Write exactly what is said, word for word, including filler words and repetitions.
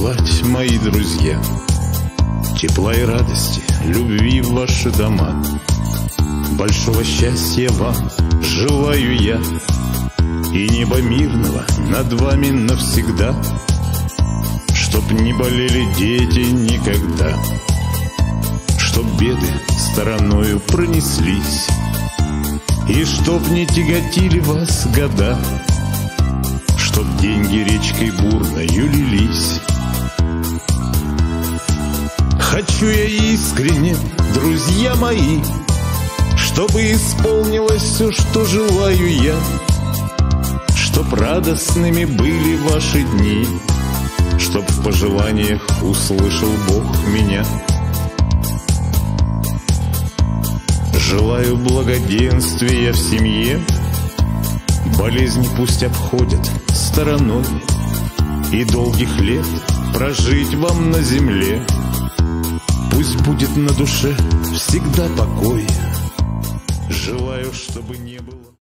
пожелать, мои друзья, тепла и радости, любви в ваши дома. Большого счастья вам желаю я, и неба мирного над вами навсегда, чтоб не болели дети никогда, чтоб беды стороною пронеслись, и чтоб не тяготили вас года, чтоб деньги речкой бурною лились. Хочу я искренне, друзья мои, чтобы исполнилось все, что желаю я, чтоб радостными были ваши дни, чтоб в пожеланиях услышал Бог меня. Желаю благоденствия в семье, болезни пусть обходят стороной, и долгих лет прожить вам на земле. Пусть будет на душе всегда покой. Желаю, чтобы не было